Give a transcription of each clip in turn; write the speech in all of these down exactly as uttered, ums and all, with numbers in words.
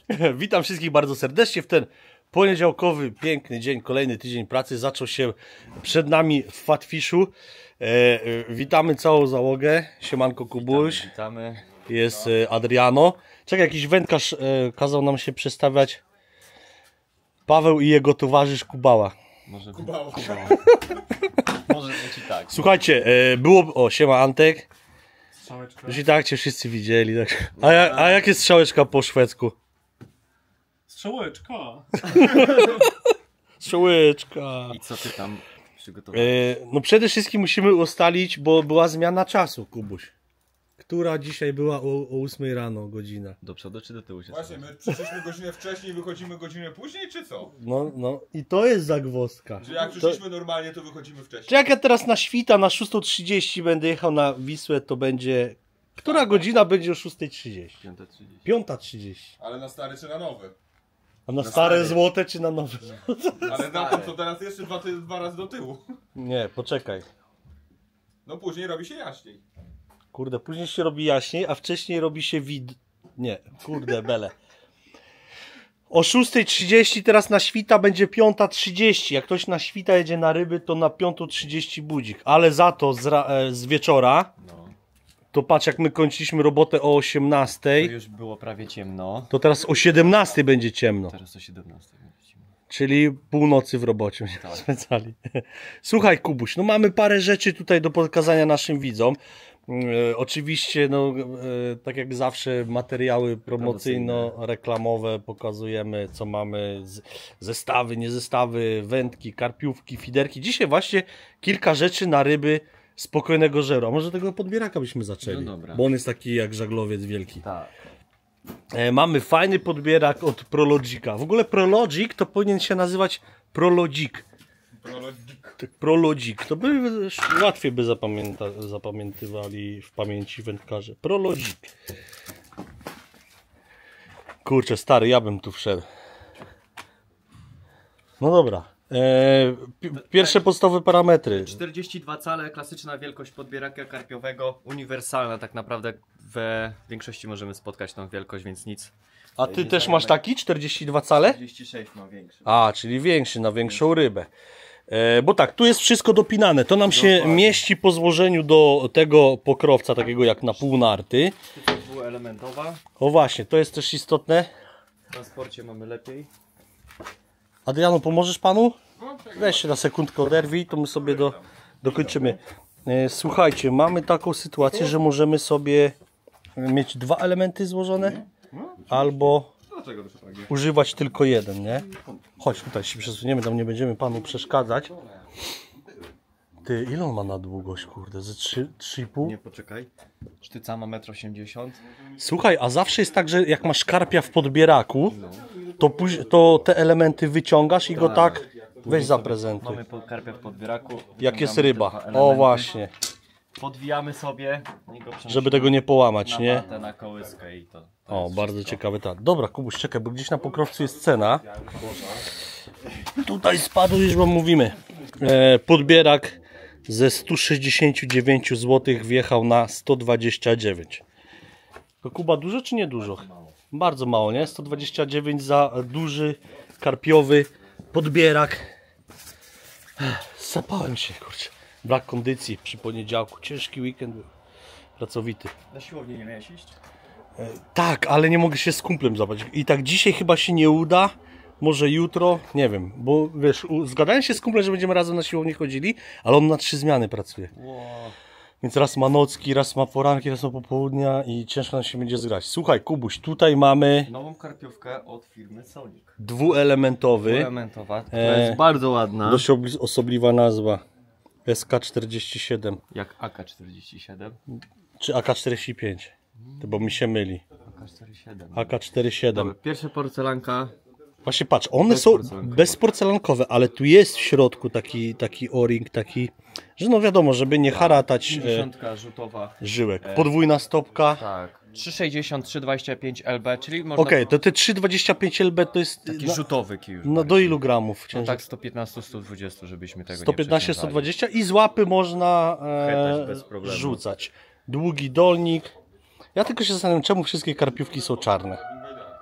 Witam wszystkich bardzo serdecznie w ten poniedziałkowy, piękny dzień, kolejny tydzień pracy. Zaczął się przed nami w Fatfishu. E, e, witamy całą załogę. Siemanko Kubuś. Witamy, witamy. Jest e, Adriano. Czekaj, jakiś wędkarz e, kazał nam się przedstawiać. Paweł i jego towarzysz Kubała. Może Kubała. Kubała. Może być i tak. Słuchajcie, e, było... O, siema Antek. Strzałeczka. Już i tak cię wszyscy widzieli. Tak. A, ja, a jak jest strzałeczka po szwedzku? Strzałeczka. Strzałeczka. I co ty tam przygotowałeś? E, no przede wszystkim musimy ustalić, bo była zmiana czasu, Kubuś. Która dzisiaj była o, o ósmej rano godzina. Do przodu czy do tyłu się Właśnie, my przyszliśmy godzinę wcześniej, wychodzimy godzinę później, czy co? No, no i to jest zagwozdka. Że jak To, przyszliśmy normalnie, to wychodzimy czy wcześniej. jak ja teraz na świta na szósta trzydzieści będę jechał na Wisłę, to będzie... Która godzina będzie o szósta trzydzieści? piąta trzydzieści. piąta trzydzieści. Ale na stary czy na nowy? A na Na stare stare. złote czy na nowe? Ale na to, co teraz jeszcze dwa, ty, dwa razy do tyłu. Nie, poczekaj. No później robi się jaśniej. Kurde, później się robi jaśniej, a wcześniej robi się wid... Nie, kurde, bele. O szósta trzydzieści teraz na świta będzie piąta trzydzieści. Jak ktoś na świta jedzie na ryby, to na piąta trzydzieści budzik. Ale za to z, ra... e, z wieczora, No. to patrz, jak my kończyliśmy robotę o To osiemnastej, już było prawie ciemno. to teraz o siedemnastej będzie ciemno. Teraz o siedemnastej będzie ciemno. Czyli północy w robocie będziemy Tak. spędzali. Słuchaj Kubuś, no mamy parę rzeczy tutaj do pokazania naszym widzom. E, oczywiście, no, e, tak jak zawsze, materiały promocyjno-reklamowe pokazujemy, co mamy, z, zestawy, niezestawy, wędki, karpiówki, fiderki. Dzisiaj właśnie kilka rzeczy na ryby spokojnego żeru. A może tego podbieraka byśmy zaczęli, No dobra. bo on jest taki jak żaglowiec wielki. Tak. E, mamy fajny podbierak od Prologika. W ogóle Prologic to powinien się nazywać Prologic. Tak, Prologic. To by łatwiej by zapamięta, zapamiętywali w pamięci wędkarze. Prologic. Kurczę, stary, ja bym tu wszedł. No dobra. E, pi- pierwsze podstawowe parametry. czterdzieści dwa cale, klasyczna wielkość podbieraka karpiowego, uniwersalna tak naprawdę. We większości możemy spotkać tą wielkość, więc nic. A ty też masz taki czterdzieści dwa cale? czterdzieści sześć ma większy. A, czyli większy, na większą rybę. E, bo tak, tu jest wszystko dopinane. To nam się Dokładnie. mieści po złożeniu do tego pokrowca, takiego jak na półnarty. To jest dwuelementowa. O właśnie, to jest też istotne. W transporcie mamy lepiej. Adriano, pomożesz panu? Weź się na sekundkę oderwij, to my sobie do, dokończymy. E, słuchajcie, mamy taką sytuację, że możemy sobie mieć dwa elementy złożone, albo Dlaczego to tak jest? używać tylko jeden, nie? Chodź tutaj się przesuniemy, tam nie będziemy panu przeszkadzać. Ty, ile on ma na długość, kurde? Ze trzy i pół? Nie, poczekaj. Sztyca ma metr osiemdziesiąt. Słuchaj, a zawsze jest tak, że jak masz karpia w podbieraku, to, póź- to te elementy wyciągasz i go tak weź zaprezentuj. Mamy po- karpia w podbieraku. Jak jest wyciągamy te ryba. dwa O elementy, właśnie, Podwijamy sobie i go przenosimy żeby tego nie połamać, na nie? watę, na kołyskę i to. to O, jest bardzo wszystko. ciekawy tak. Dobra, Kubuś, czekaj, bo gdzieś na pokrowcu jest cena. Tutaj spadł, już wam mówimy. E, podbierak ze sto sześćdziesiąt dziewięć złotych wjechał na sto dwadzieścia dziewięć. To Kuba, dużo czy nie dużo? Bardzo mało, nie? sto dwadzieścia dziewięć za duży, karpiowy podbierak. Ech, Zapałem się, kurczę. Brak kondycji przy poniedziałku. Ciężki weekend był. Pracowity. Na siłownię nie miałeś iść? Tak, ale nie mogę się z kumplem zabrać. I tak dzisiaj chyba się nie uda. Może jutro, nie wiem, bo wiesz, u- zgadałem się z kumplem, że będziemy razem na siłownię chodzili, ale on na trzy zmiany pracuje. Wow. Więc raz ma nocki, raz ma poranki, raz ma popołudnia i ciężko nam się będzie zgrać. Słuchaj, Kubuś, tutaj mamy Nową karpiówkę od firmy Sonic. dwuelementowy, Elementowa, która E, jest bardzo ładna. dość obli- osobliwa nazwa. S K czterdzieści siedem Jak A K czterdzieści siedem. czy A K czterdzieści pięć, to bo mi się myli. A K czterdzieści siedem. A K czterdzieści siedem. Pierwsza porcelanka. Właśnie patrz, one są Bezporcelankowe. bezporcelankowe, ale tu jest w środku taki, taki o-ring, taki, że no wiadomo, żeby nie haratać e, Dziesiątka rzutowa. żyłek. Podwójna stopka. Tak. trzy sześćdziesiąt, trzy dwadzieścia pięć L B, czyli można... Okej, to te trzy dwadzieścia pięć L B to jest Taki na, rzutowy kij już. no do ilu gramów? No Ciężar? tak sto piętnaście, sto dwadzieścia, żebyśmy tego sto piętnaście, nie sto dwadzieścia i z łapy można Chwytać e, bez problemu. rzucać. Długi dolnik. Ja tylko się zastanawiam, czemu wszystkie karpiówki są czarne.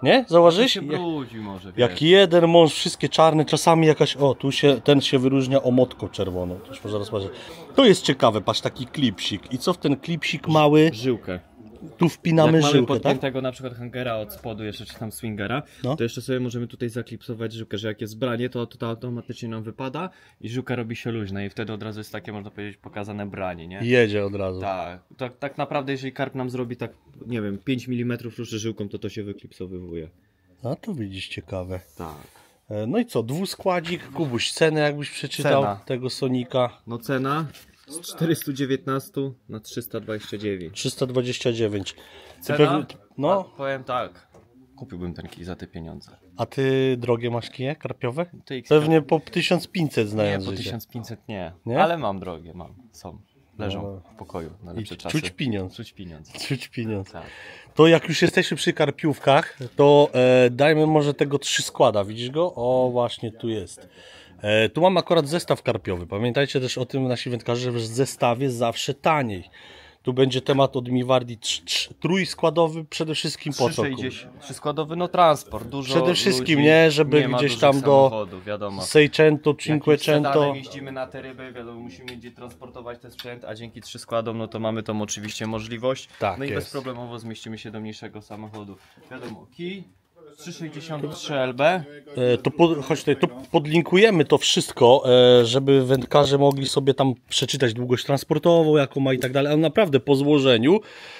Nie? Zauważyłeś? się brudzi może, wiesz. Jak jeden mąż, wszystkie czarne, czasami jakaś, o tu się, ten się wyróżnia omotką czerwoną. To już może rozważyć. To jest ciekawe, patrz, taki klipsik. I co w ten klipsik mały, Żyłkę. tu wpinamy Jak mamy żyłkę, tak? podpiętego na przykład hangera od spodu jeszcze, czy tam swingera, No. to jeszcze sobie możemy tutaj zaklipsować żyłkę, że jak jest branie, to to automatycznie nam wypada i żyłka robi się luźna i wtedy od razu jest takie, można powiedzieć, pokazane branie, nie? Jedzie od razu. Tak, tak, tak naprawdę jeżeli karp nam zrobi tak, nie wiem, pięć milimetrów ruszy żyłką, to to się wyklipsowywuje. A to widzisz, ciekawe. Tak. E, No i co, dwuskładzik, Kubuś, cenę jakbyś przeczytał Cena. tego Sonika. No cena z czterysta dziewiętnaście na trzysta dwadzieścia dziewięć. trzysta dwadzieścia dziewięć. Ty Cena? pewnie- No, A, powiem tak, kupiłbym ten kij za te pieniądze. a ty drogie masz kije karpiowe? T X Pewnie po tysiąc pięćset Nie, znając po życie. tysiąc pięćset nie. Nie? Ale mam drogie, mam, są. Leżą No. w pokoju na I lepsze czasy. czuć pieniądz. Czuć pieniądz. Czuć pieniądz. Tak. To jak już jesteśmy przy karpiówkach, to e, dajmy może tego trzy składa. Widzisz go? O, właśnie tu jest. E, tu mam akurat zestaw karpiowy. Pamiętajcie też o tym nasi wędkarze, że w zestawie zawsze taniej. Tu będzie temat od Miwardi trz- trz- trójskładowy, przede wszystkim po co? Trzyskładowy, no transport, dużo Przede wszystkim, ludzi, nie? Żeby nie ma gdzieś dużych tam do samochodów, wiadomo. Seicento, Jakimś Cinquecento. sedanem jeździmy na te ryby, wiadomo, musimy gdzie transportować ten sprzęt, a dzięki trzy składom, no to mamy tą oczywiście możliwość. Tak no i jest. bezproblemowo zmieścimy się do mniejszego samochodu. Wiadomo, kij trzysta sześćdziesiąt trzy L B. E, to pod, chodź tutaj, to podlinkujemy to wszystko, e, żeby wędkarze mogli sobie tam przeczytać długość transportową, jaką ma i tak dalej, ale naprawdę po złożeniu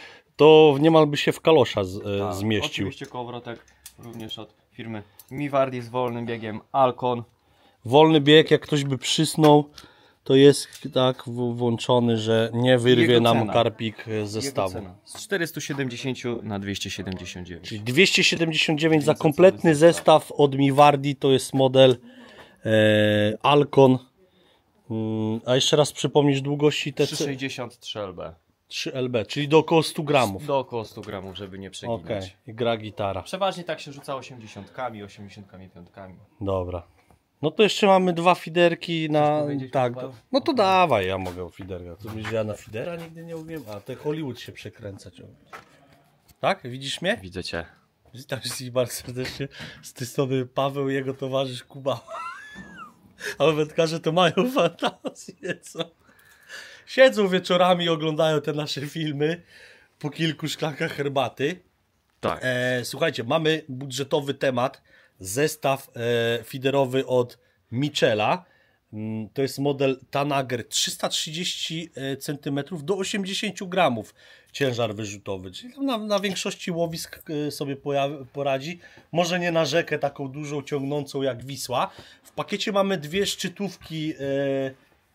to niemal by się w kalosza z, e, Tak, zmieścił. oczywiście kołowrotek również od firmy Miwardi z wolnym biegiem Alcon. Wolny bieg, jak ktoś by przysnął, to jest tak w- włączony, że nie wyrwie Jego nam cena. karpik e, z Jego zestawu. cena z czterysta siedemdziesiąt na dwieście siedemdziesiąt dziewięć. Czyli dwieście siedemdziesiąt dziewięć za kompletny zestaw od Miwardi, to jest model e, Alcon. Mm, a jeszcze raz przypomnisz długości te trzysta sześćdziesiąt trzy L B. trzy L B, czyli do około stu gramów. Do około stu gramów, żeby nie przeginać. Okej, i gra gitara. Przeważnie tak się rzuca osiemdziesiątkami, osiemdziesiątkami piątkami. Dobra. No to jeszcze mamy dwa fiderki na... powiedzieć, Tak, Kuba? to... no to dawaj, ja mogę o fiderka. To myślę, że ja na fidera nigdy nie umiem, a te Hollywood się przekręca ciągle. Tak? Widzisz mnie? Widzę cię. Witam wszystkich bardzo serdecznie. Z tej strony Paweł i jego towarzysz Kuba. Ale wędkarze to mają fantazję, co? Siedzą wieczorami i oglądają te nasze filmy po kilku szklankach herbaty. Tak. E, słuchajcie, mamy budżetowy temat. Zestaw e, fiderowy od Michela. Mm, To jest model Tanager trzysta trzydzieści centymetrów do osiemdziesiąt gramów ciężar wyrzutowy. Czyli tam na, na większości łowisk e, sobie poja- poradzi. Może nie na rzekę taką dużą, ciągnącą jak Wisła. W pakiecie mamy dwie szczytówki e,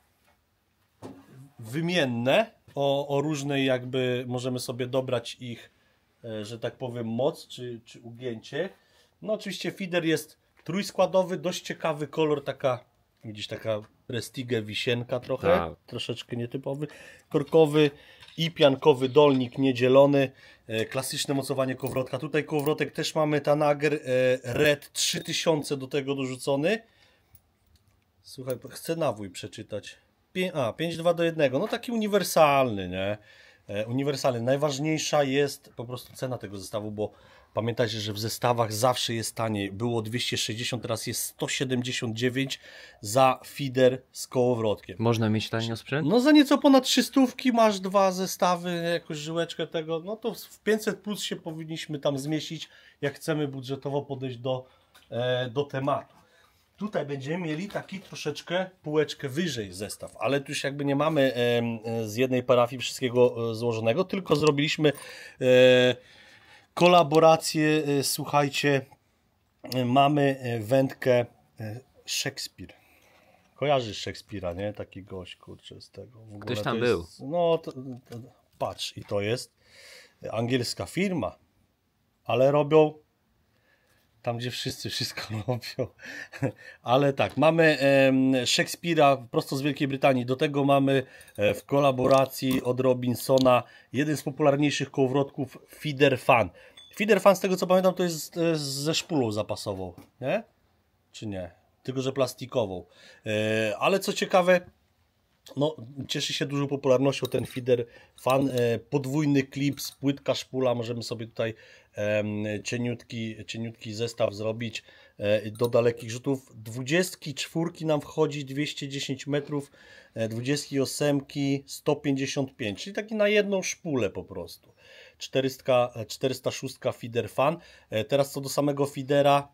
wymienne o, o różnej jakby możemy sobie dobrać ich, e, że tak powiem, moc czy, czy ugięcie. No oczywiście feeder jest trójskładowy, dość ciekawy kolor, taka widzisz, taka Prestige wisienka trochę, Tak. troszeczkę nietypowy, korkowy i piankowy dolnik niedzielony, e, klasyczne mocowanie kołowrotka. Tutaj kołowrotek też mamy Tanager e, Red trzy tysiące do tego dorzucony. Słuchaj, chcę nawój przeczytać. Pię- A, pięć dwa do jednego. No taki uniwersalny, nie? E, uniwersalny. Najważniejsza jest po prostu cena tego zestawu, bo pamiętajcie, że w zestawach zawsze jest taniej. Było dwieście sześćdziesiąt, teraz jest sto siedemdziesiąt dziewięć za feeder z kołowrotkiem. Można mieć tanio sprzęt? No za nieco ponad trzystówki masz dwa zestawy, jakąś żyłeczkę tego, no to w pięćset plus się powinniśmy tam zmieścić, jak chcemy budżetowo podejść do, e, do tematu. Tutaj będziemy mieli taki troszeczkę półeczkę wyżej zestaw, ale tu już jakby nie mamy e, z jednej parafii wszystkiego e, złożonego, tylko zrobiliśmy e, kolaborację, e, słuchajcie, e, mamy e, wędkę e, Szekspir. Kojarzysz Szekspira, nie? Taki gość, kurczę, z tego. W ogóle Ktoś to tam jest, był. No, to, to, patrz, i to jest angielska firma, ale robią tam, gdzie wszyscy wszystko robią. Ale tak, mamy e, Szekspira prosto z Wielkiej Brytanii. Do tego mamy e, w kolaboracji od Robinsona jeden z popularniejszych kołowrotków Feeder Fan. Feeder Fan, z tego co pamiętam, to jest e, ze szpulą zapasową, nie? Czy nie? Tylko że plastikową. E, ale co ciekawe, no, cieszy się dużą popularnością ten Feeder Fan. E, podwójny klips, płytka szpula, możemy sobie tutaj cieniutki, cieniutki zestaw zrobić do dalekich rzutów. dwudziestki czwórki nam wchodzi dwieście dziesięć metrów, dwudziestki ósemki sto pięćdziesiąt pięć, czyli taki na jedną szpulę po prostu. czterysta, czterysta sześć feeder fan. Teraz co do samego feedera,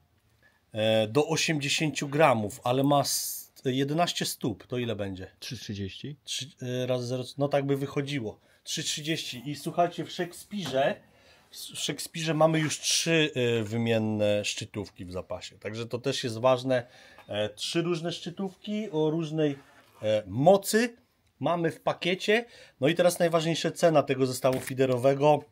do osiemdziesięciu gramów, ale ma jedenaście stóp, to ile będzie? trzy trzydzieści? trzy razy zero, no tak by wychodziło. trzy trzydzieści. I słuchajcie, w Szekspirze w Szekspirze mamy już trzy wymienne szczytówki w zapasie. Także to też jest ważne. Trzy różne szczytówki o różnej mocy mamy w pakiecie. No i teraz najważniejsza cena tego zestawu feederowego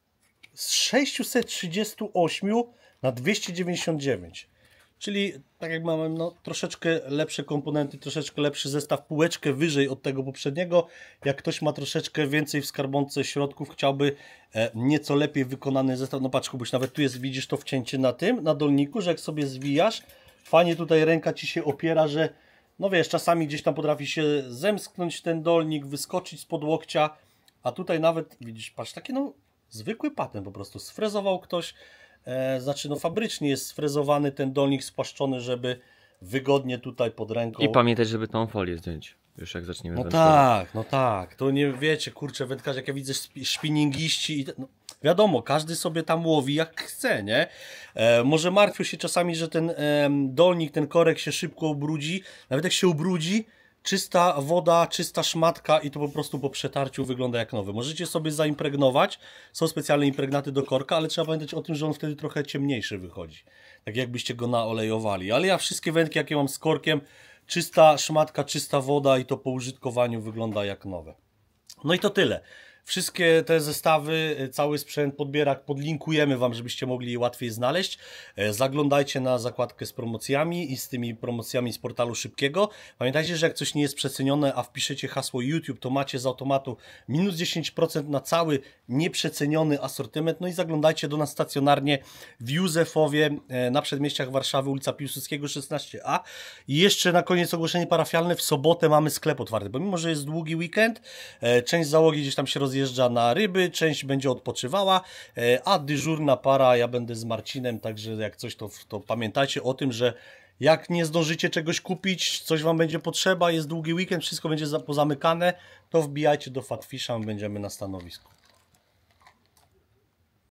z sześćset trzydzieści osiem na dwieście dziewięćdziesiąt dziewięć. Czyli tak jak mamy no, troszeczkę lepsze komponenty, troszeczkę lepszy zestaw, półeczkę wyżej od tego poprzedniego. Jak ktoś ma troszeczkę więcej w skarbonce środków, chciałby e, nieco lepiej wykonany zestaw. No patrz Kubuś, nawet tu jest, widzisz to wcięcie na tym, na dolniku, że jak sobie zwijasz, fajnie tutaj ręka ci się opiera, że no wiesz, czasami gdzieś tam potrafi się zemsknąć ten dolnik, wyskoczyć spod łokcia, a tutaj nawet, widzisz, patrz, taki no zwykły patent po prostu, sfrezował ktoś. E, znaczy no fabrycznie jest sfrezowany ten dolnik, spłaszczony, żeby wygodnie tutaj pod ręką. I pamiętać, żeby tą folię zdjąć, już jak zaczniemy No wędkować. tak, no tak, to nie wiecie, kurczę, wędkarze, jak ja widzę spinningiści i te, no, wiadomo, każdy sobie tam łowi jak chce, nie? E, może martwią się czasami, że ten e, dolnik, ten korek się szybko ubrudzi, nawet jak się ubrudzi, czysta woda, czysta szmatka i to po prostu po przetarciu wygląda jak nowy. Możecie sobie zaimpregnować, są specjalne impregnaty do korka, ale trzeba pamiętać o tym, że on wtedy trochę ciemniejszy wychodzi. Tak jakbyście go naolejowali. Ale ja wszystkie wędki, jakie mam z korkiem, czysta szmatka, czysta woda i to po użytkowaniu wygląda jak nowe. No i to tyle. Wszystkie te zestawy, cały sprzęt, podbierak podlinkujemy Wam, żebyście mogli je łatwiej znaleźć. Zaglądajcie na zakładkę z promocjami i z tymi promocjami z portalu Szybkiego. Pamiętajcie, że jak coś nie jest przecenione, a wpiszecie hasło YouTube, to macie z automatu minus dziesięć procent na cały nieprzeceniony asortyment. No i zaglądajcie do nas stacjonarnie w Józefowie na przedmieściach Warszawy, ulica Piłsudskiego szesnaście A. I jeszcze na koniec ogłoszenie parafialne. W sobotę mamy sklep otwarty, bo mimo że jest długi weekend, część załogi gdzieś tam się rozjeżdża na ryby, część będzie odpoczywała, a dyżurna para, ja będę z Marcinem, także jak coś to, to pamiętajcie o tym, że jak nie zdążycie czegoś kupić, coś Wam będzie potrzeba, jest długi weekend, wszystko będzie pozamykane, to wbijajcie do Fatfisha, my będziemy na stanowisku.